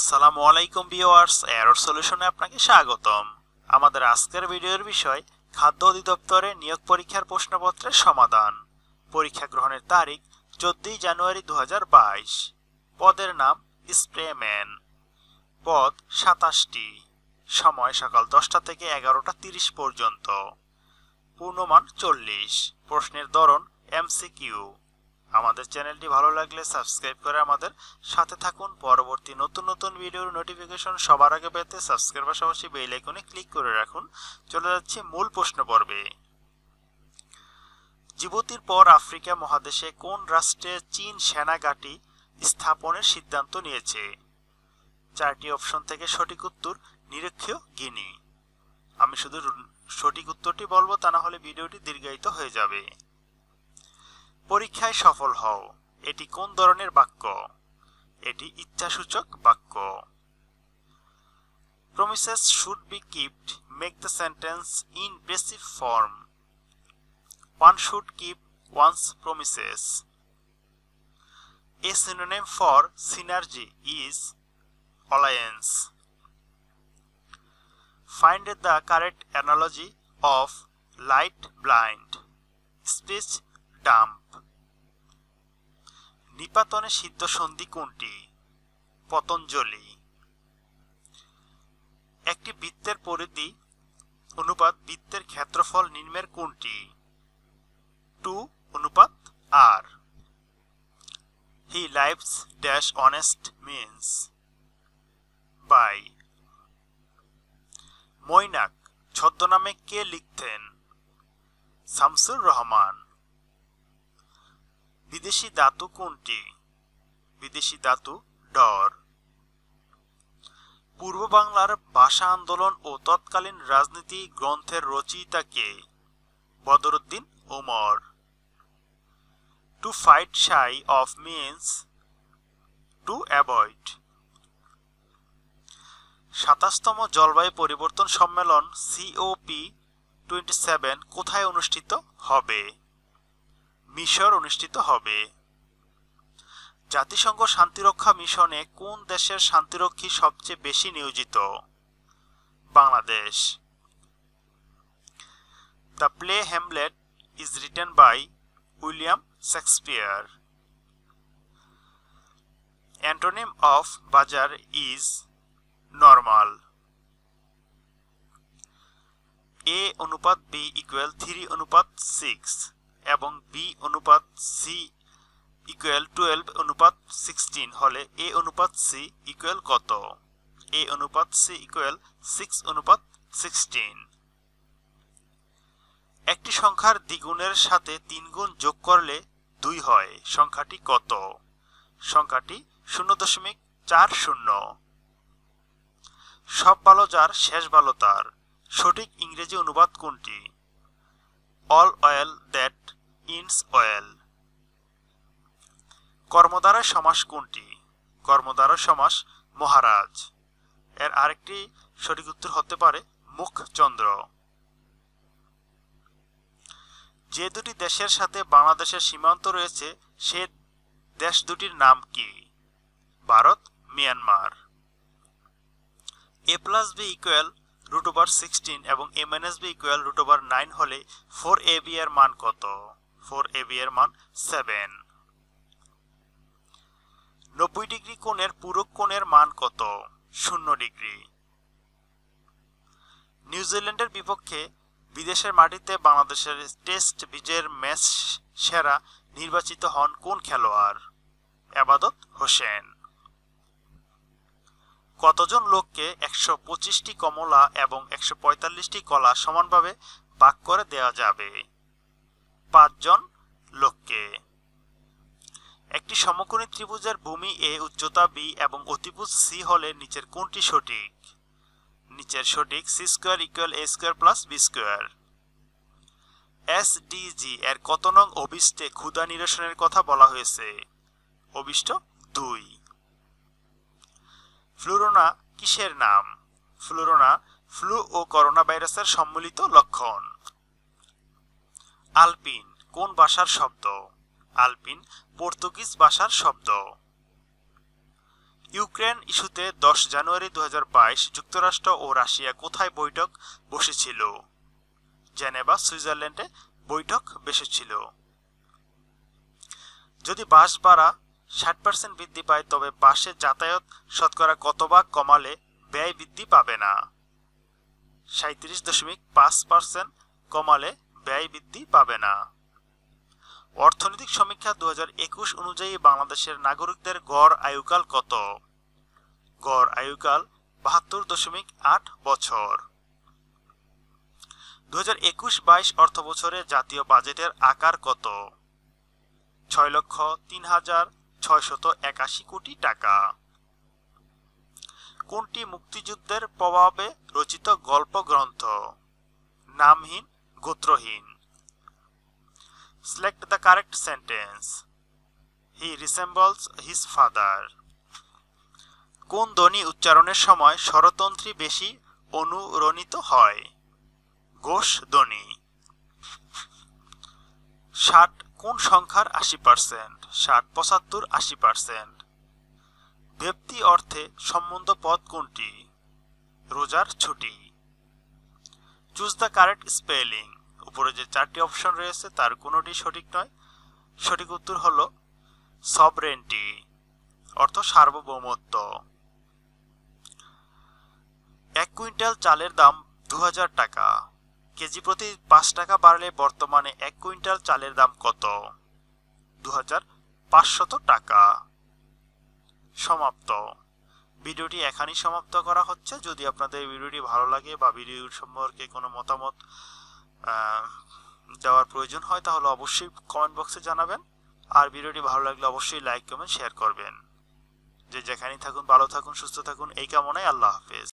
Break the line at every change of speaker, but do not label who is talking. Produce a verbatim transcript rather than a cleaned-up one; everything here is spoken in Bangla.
আসসালামু আলাইকুম ভিউয়ার্স, এরর সলিউশনে আপনাকে স্বাগতম। আমাদের আজকের ভিডিওর বিষয় খাদ্য অধিদপ্তরে নিয়োগ পরীক্ষার প্রশ্নপত্রের সমাধান। পরীক্ষা গ্রহণের তারিখ চোদ্দই জানুয়ারি দু হাজার বাইশ। পদের নাম স্প্রেম্যান। পদ সাতাশটি। সময় সকাল দশটা থেকে এগারোটা তিরিশ পর্যন্ত। পূর্ণমান চল্লিশ। প্রশ্নের ধরন এমসিকিউ। আমাদের চ্যানেলটি ভালো লাগলে সাবস্ক্রাইব করে আমাদের সাথে থাকুন। পরবর্তী নতুন নতুন ভিডিওর নোটিফিকেশন সবার আগে পেতে সাবস্ক্রাইব পাশাপাশি বেল আইকনে ক্লিক করে রাখুন। চলে যাচ্ছে মূল প্রশ্ন পর্বে। জিবুতির পর আফ্রিকা মহাদেশে কোন রাষ্ট্রে চীন সেনা ঘাঁটি স্থাপনের সিদ্ধান্ত নিয়েছে? চারটি অপশন থেকে সঠিক উত্তর নিরক্ষীয় গিনি। আমি শুধু সঠিক উত্তরটি বলবো, তা না হলে ভিডিওটি দীর্ঘায়িত হয়ে যাবে। পরীক্ষায় সফল হও, এটি কোন ধরনের বাক্য? এটি ইচ্ছাসূচক বাক্য। Promises should be kept make the sentence in passive form. One should keep one's promises. A synonym for synergy is alliance. Find the correct analogy of light blind, speech dumb. নিপাতনে সিদ্ধ সন্ধি কোনটি? পতঞ্জলি। একটি বৃত্তের পরিধি অনুপাত বৃত্তের ক্ষেত্রফল নিম্নের কোনটি? টু অনুপাত আর। He lives dash honest means by. Mainak ছদ্মনামে কে লিখতেন? শামসুর রহমান। বিদেশি ধাতু কোনটি? বিদেশি ধাতু ডর। পূর্ব বাংলার ভাষা আন্দোলন ও তৎকালীন রাজনীতি গ্রন্থের রচয়িতা কে? Badruddin Umar. To fight shy of means to avoid. সাতাশতম জলবায়ু পরিবর্তন সম্মেলন সিওপি টোয়েন্টি সেভেন কোথায় অনুষ্ঠিত হবে? মিশর অনুষ্ঠিত হবে। জাতিসংঘ শান্তিরক্ষা মিশনে কোন দেশের শান্তিরক্ষী সবচেয়ে বেশি নিয়োজিত? Bangladesh. The play Hamlet is written by William Shakespeare. Antonym of bizarre is normal. A অনুপাত বি ইকুয়াল থ্রি অনুপাত সিক্স এবং বি অনুপাত সি ইকুয়াল টুয়েলভ অনুপাত সিক্সটিন হলে এ অনুপাত সি ইকুয়াল কত? এ অনুপাত সি ইকুয়াল সিক্স অনুপাত সিক্সটিন। একটি সংখ্যার দ্বিগুণের সাথে তিন গুণ যোগ করলে দুই হয়, সংখ্যাটি কত? সংখ্যাটি শূন্য দশমিক চার শূন্য। সব ভালো যার শেষ ভালো তার সঠিক ইংরেজি অনুবাদ কোনটি? All's well that ends well. কর্মদ্বারা সমাস কোনটি? কর্মদ্বারা সমাস মহারাজ। এর আরেকটি সঠিক উত্তর হতে পারে মুখচন্দ্র। যে দুটি দেশের সাথে বাংলাদেশের সীমান্ত রয়েছে সে দেশ দুটির নাম কি? Bharat, Myanmar. A plus B equal root over sixteen এবং A minus B equal root over nine হলে ফোর এ বি এর মান কত? ফোর এ বি এর মান সেভেন। নব্বই ডিগ্রি কোণের পূরক কোণের মান কত? শূন্য ডিগ্রি। নিউজিল্যান্ডের বিপক্ষে বিদেশের মাটিতে বাংলাদেশের টেস্ট বিজয়ের ম্যাচ সেরা নির্বাচিত হন কোন খেলোয়াড়? এবাদত হোসেন। কতজন লোককে একশো পঁচিশটি কমলা এবং একশো পঁয়তাল্লিশটি কলা সমানভাবে ভাগ করে দেওয়া যাবে? পাঁচজন লোককে। একটি সমকোণী ত্রিভুজের ভূমি এ, উচ্চতা বি এবং অতিভুজ সি হলে নিচের কোনটি সঠিক? নিচের সঠিক C square equal A square plus B square. S D G এর কত নং অভিষ্টে ক্ষুধা নিরসনের কথা বলা হয়েছে? অভিষ্ট দুই। ফ্লুরোনা কিসের নাম? ফ্লুরোনা ফ্লু ও করোনা ভাইরাসের সম্মিলিত লক্ষণ। আলপিন কোন ভাষার শব্দ? আলপিন পর্তুগিজ ভাষার শব্দ। ইউক্রেন ইস্যুতে দশ জানুয়ারি দু হাজার বাইশ যুক্তরাষ্ট্র ও রাশিয়া কোথায় বৈঠক বসেছিল? জেনেভা, সুইজারল্যান্ডে বৈঠক বসেছিল। যদি বাস ভাড়া ষাট পার্সেন্ট বৃদ্ধি পায় তবে বাসে যাতায়াত শতকরা কত ভাগ কমালে ব্যয় বৃদ্ধি পাবে না? সাঁত্রিশ দশমিক পাঁচ পার্সেন্ট কমালে ব্যয় বৃদ্ধি পাবে না। অর্থনৈতিক সমীক্ষা দু হাজার একুশ অনুযায়ী বাংলাদেশের নাগরিকদের গড় আয়ুকাল কত? গড় আয়ুকাল বাহাত্তর দশমিক আট বছর। দু হাজার একুশ বাইশ অর্থ বছরে জাতীয় বাজেটের আকার কত? ছয় লক্ষ তিন হাজার ছয়শত একাশি কোটি টাকা। কোনটি মুক্তিযুদ্ধের প্রভাবে রচিত গল্প গ্রন্থ? নামহীন, গোত্রহীন। Select the correct sentence. He resembles his father. কোন ধ্বনি উচ্চারণের সময় স্বরতন্ত্রী বেশি অনুরণিত হয়? ঘোষ ধ্বনি। ষাট কোন সংখ্যার আশি পার্সেন্ট? ষাট, পঁচাত্তর, আশি পার্সেন্ট। ব্যক্তি অর্থে সম্বন্ধ পদ কোনটি? রোজার ছুটি। Choose the correct spelling. উপরে যে চারটি অপশন রয়েছে তার কোনোটি সঠিক নয়। সঠিক উত্তর হলো সভরেন্টি, অর্থ সার্বভৌমত্ব। এক কুইন্টাল চালের দাম দু হাজার টাকা। কেজি প্রতি পাঁচ টাকা বাড়লে বর্তমানে এক কুইন্টাল চালের দাম কত? দু হাজার পাঁচশত টাকা। সমাপ্ত। ভিডিওটি এখানেই সমাপ্ত করা হচ্ছে। যদি আপনাদের ভিডিওটি ভালো লাগে বা ভিডিও সম্পর্কে কোনো মতামত দেওয়ার প্রয়োজন হয় তাহলে অবশ্যই কমেন্ট বক্সে জানাবেন। আর ভিডিওটি ভালো লাগলে অবশ্যই লাইক কমেন্ট শেয়ার করবেন। যে যেখানেই থাকুন ভালো থাকুন, সুস্থ থাকুন এই কামনায়। আল্লাহ হাফেজ।